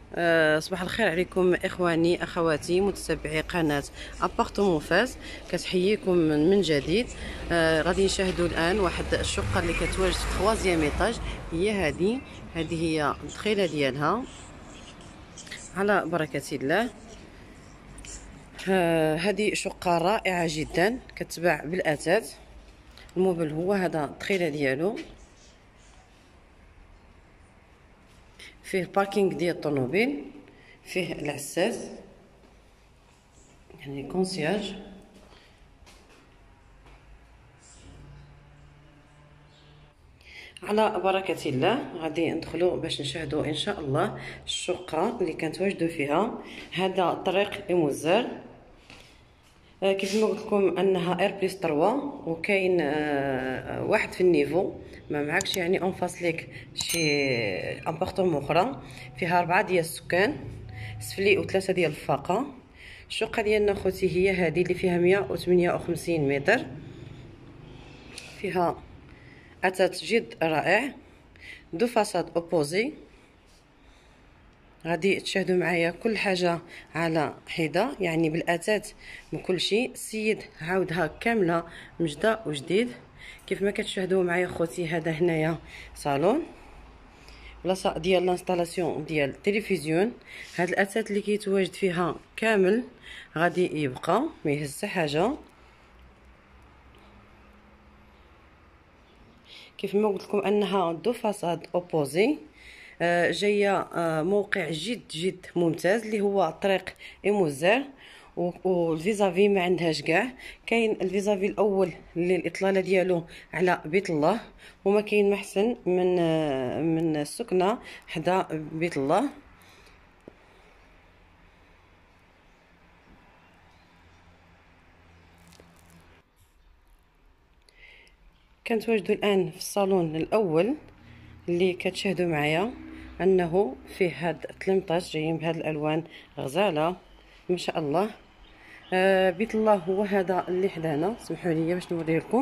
صباح الخير عليكم اخواني اخواتي متتبعي قناه ابارتمون فاس. كتحييكم من جديد. غادي نشاهدوا الان واحد الشقه اللي كتواجد في خوازيام ايطاج. هي هذه هي الدخيله ديالها على بركه الله. هذه شقه رائعه جدا كتباع بالاثاث. الموبل هو هذا الدخيله ديالو، فيه باركينغ ديال الطوموبيل، فيه العساس يعني كونسياج. على بركة الله غادي ندخلوا باش نشاهدوا ان شاء الله الشقة اللي كنتواجدوا فيها. هذا طريق لموزار. كيف ما قلت لكم انها ار بلس 3 وكاين واحد في النيفو، ما معكش يعني اون فاس ليك شي ابارتمون اخرى فيها 4 ديال السكان سفلي و3 ديال الفاقه. الشقه ديالنا خوتي هي هذه اللي فيها 158 متر، فيها اثاث جد رائع، دو فاساد اوبوزي. غادي تشاهدوا معايا كل حاجه على حده يعني بالاثاث بكل شيء. السيد عاودها كامله مجده وجديد. كيف ما كتشاهدوا معايا خوتي، هذا هنايا صالون بلاصه ديال لانستالاسيون ديال التلفزيون. هاد الاثاث اللي كيتواجد فيها كامل غادي يبقى ما يهز حتى حاجه. كيف ما قلت لكم انها دو فاساد اوبوزي. جايه موقع جد ممتاز اللي هو طريق ايموزار، والفيزافي ما عندهاش كاع. كاين الفيزافي الاول اللي الاطلاله ديالو على بيت الله، وما كاين محسن من السكنه حدا بيت الله. كنتواجدوا الان في الصالون الاول اللي كتشاهدوا معايا انه فيه هاد التلمطاج جايين بهاد الالوان غزاله ما شاء الله. بيت الله هو هذا اللي حدانا. سمحوا لي باش نوريه لكم.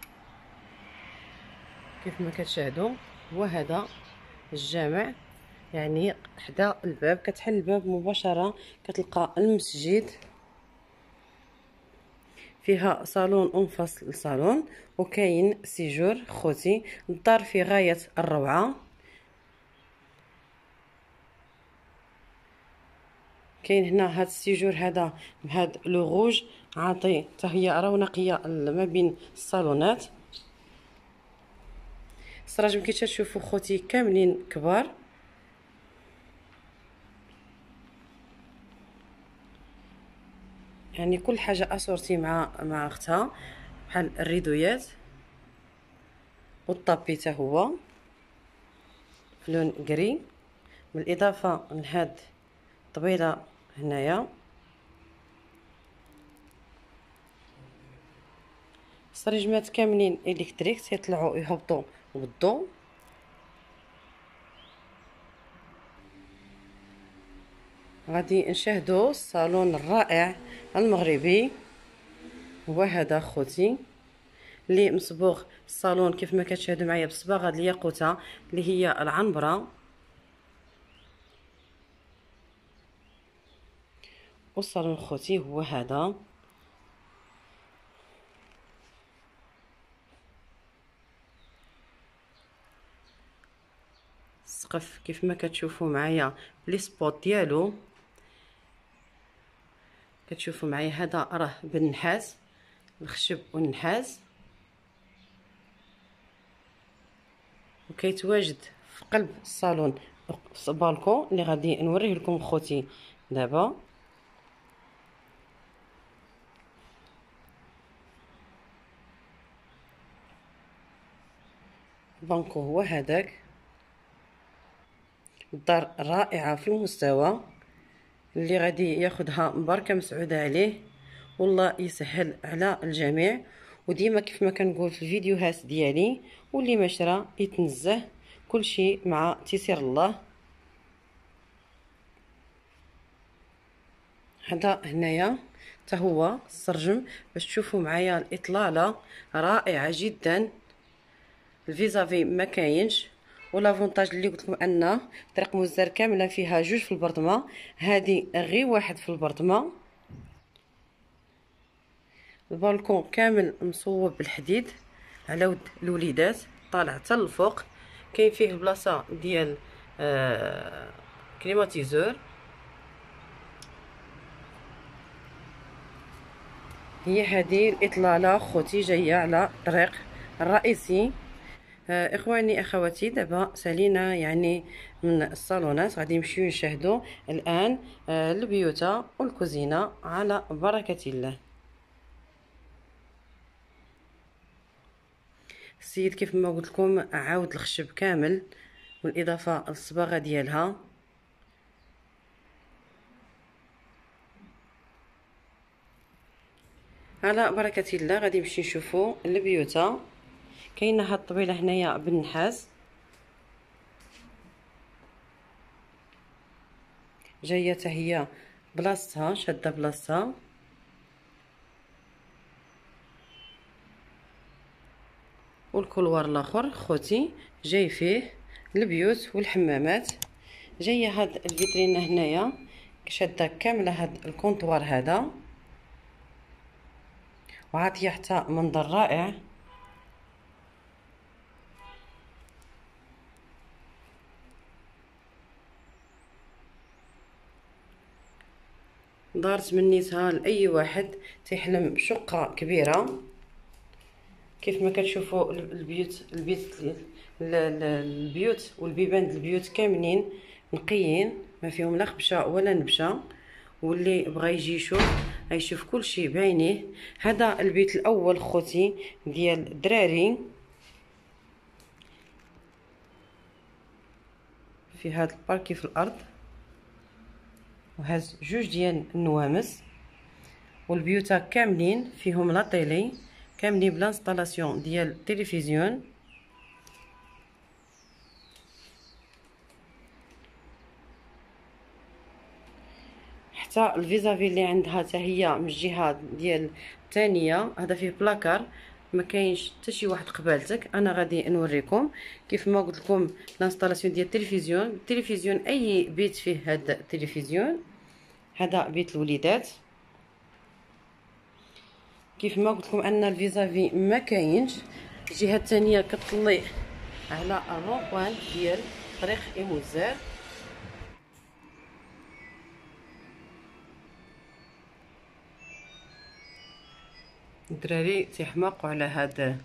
كيف ما كتشاهدوا هو هذا الجامع، يعني حدا الباب كتحل الباب مباشره كتلقى المسجد. فيها صالون انفصل للصالون، وكاين سيجور خوتي. الدار في غايه الروعه. كاين هنا هاد السيجور هذا بهاد لو روج عاطي حتى هي رونقيه ما بين الصالونات. السراج كي تشوفوا خوتي كاملين كبار. يعني كل حاجه اسورتي مع اختها، بحال الريدويات والطابي حتى هو في لون كري، بالاضافه لهاد الطبيله هنايا. السريجمات كاملين الكتريك تيطلعوا يهبطوا بالضوء. غادي نشاهدوا الصالون الرائع المغربي. هو هذا خوتي اللي مصبوغ الصالون كيف ما كتشاهدوا معايا بصباغه الياقوته اللي هي العنبره. والصالون خوتي هو هذا. السقف كيف ما كتشوفوا معايا لي سبوت ديالو. كتشوفوا معايا هذا راه بالنحاس، الخشب والنحاس، وكيتواجد في قلب الصالون بالكون اللي غادي نوريه لكم خوتي دابا. البانكو هو هذاك. الدار رائعه في المستوى اللي غادي ياخدها بركه مسعوده عليه، والله يسهل على الجميع. وديما كيف ما كنقول في الفيديوهات ديالي، واللي ما شرا يتنزه، كل شيء مع تيسير الله. هذا هنايا حتى هو السرجم باش تشوفوا معايا الاطلاله رائعه جدا. الفيزافي ما كاينش، ولافونتاج اللي قلت لكم ان طريق موزار كامله فيها جوج في البرطمه، هذه غير واحد في البرطمه. البالكون كامل مصوب بالحديد على ود الوليدات، طالع حتى للفوق. كاين فيه بلاصه ديال كليماتيزور. هي هذه الاطلاله خوتي جايه على الطريق الرئيسي. اخواني اخواتي، دابا سالينا يعني من الصالونات، غادي نمشيو نشاهدوا الان البيوت والكوزينه على بركه الله. السيد كيف ما قلت لكم عاود الخشب كامل والاضافه للصباغه ديالها. على بركه الله غادي نمشي نشوفوا البيوت. كاينه هاد الطبيله هنايا بالنحاس، جايه حتى هي بلاصتها، شاده بلاصتها. والكولوار الاخر خوتي جاي فيه البيوت والحمامات. جايه هاد الفيترينا هنايا شاده كامله هاد الكونطوار هذا، وعاطيه حتى منظر رائع. دار تمنيتها لاي واحد تيحلم بشقه كبيره. كيف ما كتشوفوا البيوت والبيبان ديال البيوت كاملين نقيين، ما فيهم لا خبشه ولا نبشه. واللي بغى يجي يشوف غيشوف كلشي بعينيه. هذا البيت الاول خوتي ديال الدراري، في هذا الباركي في الارض، وهاز جوج ديال النوامس. والبيوتا كاملين فيهم لا طيلي، كاملين بلا انستالاسيون ديال التلفزيون. حتى الفيزافي اللي عندها حتى هي من الجهه ديال الثانيه، هذا فيه بلاكار ما كاينش حتى شي واحد قبالتك. انا غادي نوريكم كيف ما قلت لكم الانستالاسيون ديال التلفزيون. اي بيت فيه هذا التلفزيون. هذا بيت الوليدات. كيف ما قلت لكم ان الفيزافي ما كاينش. الجهه الثانيه كتطلي على الروبوان ديال طريق ايموزار. الدراري تيحماقوا على هاد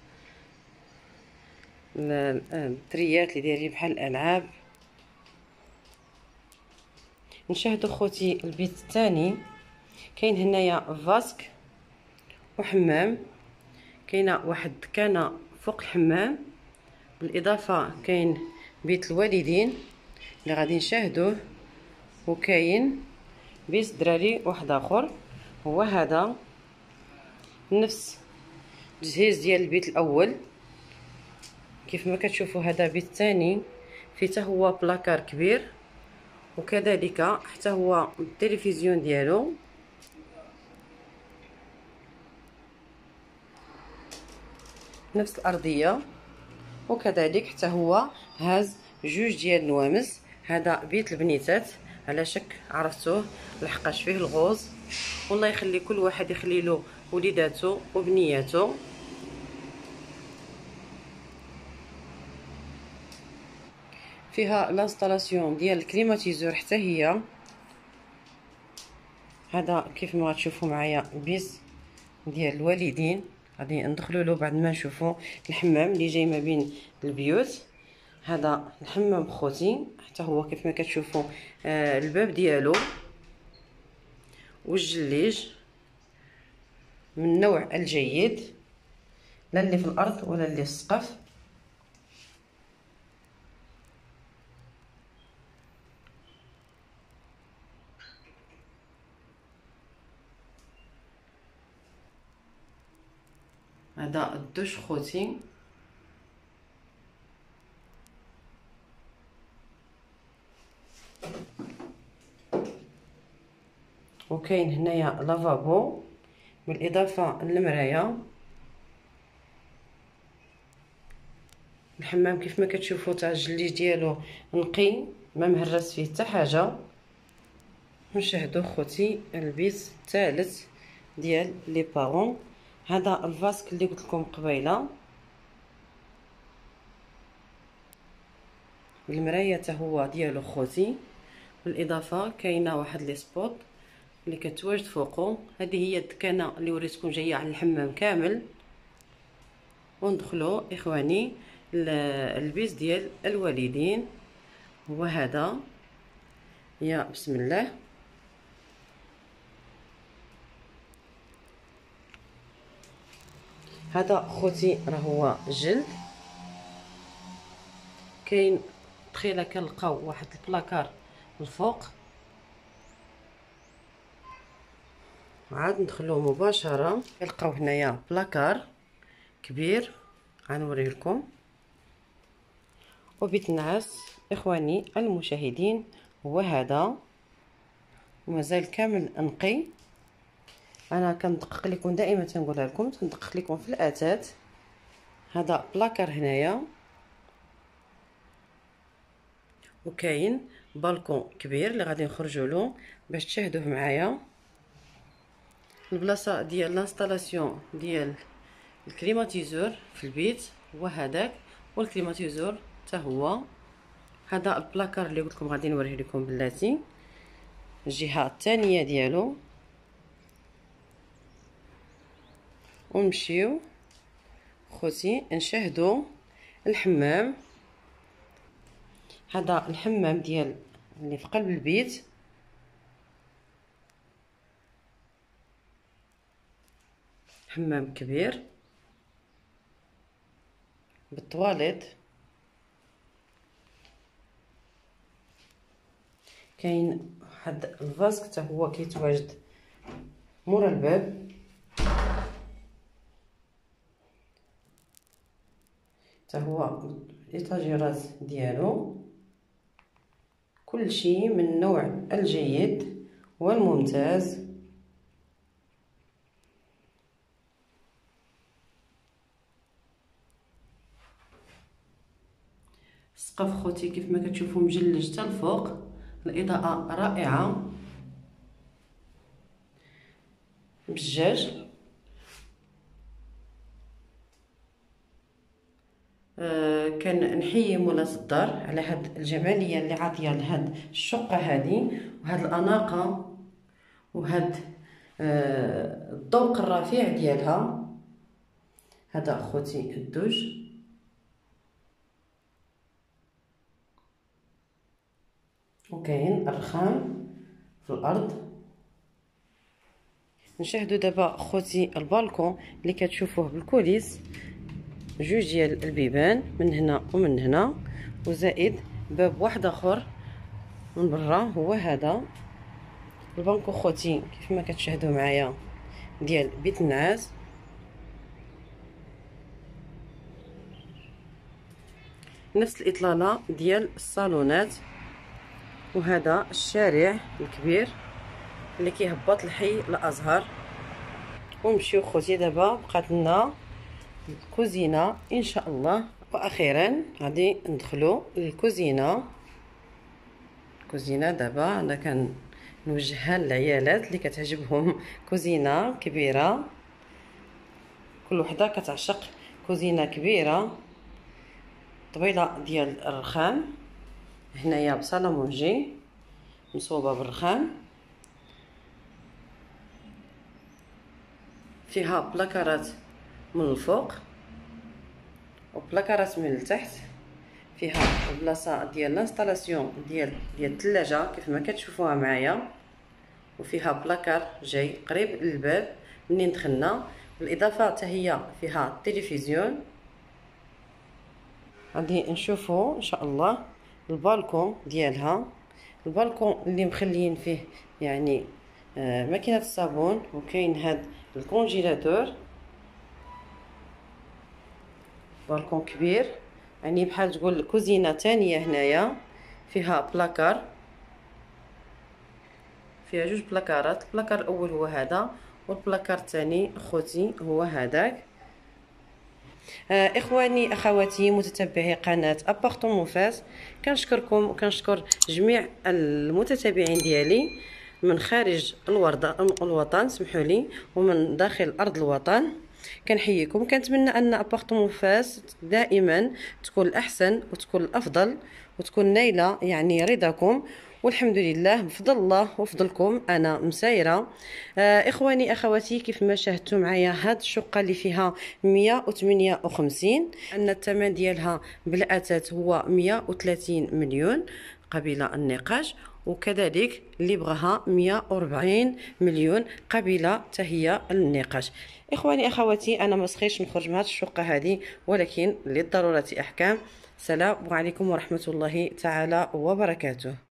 التريات اللي دايرين بحال الالعاب. نشاهدوا خوتي البيت الثاني. كاين هنايا فاسك وحمام، كاينه واحد كان فوق الحمام. بالاضافه كاين بيت الوالدين اللي غادي نشاهدوه، وكاين بيت دراري واحد اخر هو هذا نفس التجهيز ديال البيت الاول. كيف ما كتشوفوا هذا بيت ثاني فيه حتى هو بلاكار كبير، وكذلك حتى هو التلفزيون ديالو. نفس الارضيه، وكذلك حتى هو هاز جوج ديال النوامس. هذا بيت البنيتات على شك عرفتوه لحقاش فيه الغوز. والله يخلي كل واحد يخلي له وليداته وبنياته. فيها لانستالاسيون ديال الكليماتيزور حتى هي. هذا كيف ما غتشوفوا معايا بيت ديال الوالدين. غادي ندخلوا له بعد ما نشوفوا الحمام اللي جاي ما بين البيوت. هذا الحمام خوتي حتى هو كيف ما كتشوفوا الباب ديالو والجليج من النوع الجيد، لا اللي في الارض ولا اللي في السقف. هذا الدوش خوتي. وكاين هنايا لافابو بالاضافه للمرايه. الحمام كيف ما كتشوفوا تاع الجليج ديالو نقي، ما مهرس فيه حتى حاجه. نشاهدوا خوتي البيت الثالث ديال لي بارون. هذا الفاسك اللي قلت لكم قبيله، المرايه حتى هو ديالو خوتي. بالاضافه كاينه واحد لي سبوت اللي كتواجد فوقو. هذه هي الدكانه اللي وريتكم جايه على الحمام كامل. وندخلوا اخواني البيت ديال الوالدين. هو هذا، يا بسم الله. هذا خوتي راه هو جلد. كاين تخيله كنلقاو واحد البلاكار الفوق. عاد ندخلو مباشره كنلقاو هنايا بلاكار كبير غنوريه لكم. وبيت النعاس اخواني المشاهدين هو هذا، ومازال كامل نقي. انا كندقق لكم دائما، تنقولها لكم تندقق لكم في الاثاث. هذا بلاكار هنايا، وكاين بالكون كبير اللي غادي نخرجوا له باش تشاهدوه معايا. البلاصه ديال لانستالاسيون ديال الكليماتيزور في البيت هو هذاك، والكليماتيزور حتى هو. هذا البلاكار اللي قلت لكم غادي نوريه لكم بلاتي الجهه الثانيه ديالو. ونمشيو خوتي نشاهدوا الحمام. هذا الحمام ديال اللي في قلب البيت. حمام كبير بالطواليت. كاين واحد الفاسك حتى هو كيتواجد مورا الباب. حتى هو الايطاجيرات ديالو كل شيء من النوع الجيد والممتاز. السقف خوتي كيف ما كتشوفوا مجلج حتى الفوق، الاضاءه رائعه بالجاج. كنحيي مولات الدار على هاد الجماليه اللي عاطيه لهاد الشقه هذه، وهاد الاناقه، وهاد الذوق الرفيع ديالها. هذا اخوتي الدوش. وكاين الرخام في الارض. نشاهدوا دابا اخوتي البالكون اللي كتشوفوه بالكوليس. جوج ديال البيبان من هنا ومن هنا، وزائد باب واحد اخر من برا. هو هذا البانكو خوتي كيف ما كتشاهدوا معايا ديال بيت النعاس. نفس الاطلاله ديال الصالونات. وهذا الشارع الكبير اللي كيهبط لحي الازهر. ونمشيو خوتي دابا بقات لنا الكوزينه ان شاء الله. واخيرا غادي ندخلوا للكوزينه. الكوزينه دابا انا كنوجهها للعيالات اللي كتعجبهم كوزينه كبيره. كل وحده كتعشق كوزينه كبيره. طبيله ديال الرخام هنايا بصالامونجي مصوبه بالرخام. فيها بلاكارات من الفوق وبلاكارات من التحت. فيها البلاصه ديال لانستالاسيون ديال الثلاجه كيف ما كتشوفوها معايا. وفيها بلاكار جاي قريب للباب منين دخلنا. بالاضافه حتى هي فيها التلفزيون. غادي نشوفوا ان شاء الله البالكون ديالها. البالكون اللي مخليين فيه يعني ماكينه الصابون. وكاين هاد الكونجيلاتور. بالكون كبير يعني بحال تقول كوزينه ثانيه هنايا. فيها بلاكار، فيها جوج بلاكارات. البلاكار الاول هو هذا، والبلاكار الثاني اخوتي هو هذاك. اخواني اخواتي متتبعي قناه ابارتمون فاس، كنشكركم وكنشكر جميع المتتبعين ديالي من خارج الوطن، سمحوا لي، ومن داخل ارض الوطن. كنحييكم، كنتمنى ان ابارتمون فاس دائما تكون الاحسن وتكون الافضل وتكون نايله يعني رضاكم، والحمد لله بفضل الله وفضلكم انا مسايره. اخواني اخواتي، كيف ما شاهدتوا معايا هاد الشقه اللي فيها 158، ان الثمن ديالها بالاثاث هو 130 مليون قبل النقاش، وكذلك اللي بغاها 140 مليون قبل تهيئ النقاش. اخواني اخواتي، انا ما سخيتش نخرج من هاد الشقه هذه، ولكن للضروره احكام. السلام عليكم ورحمه الله تعالى وبركاته.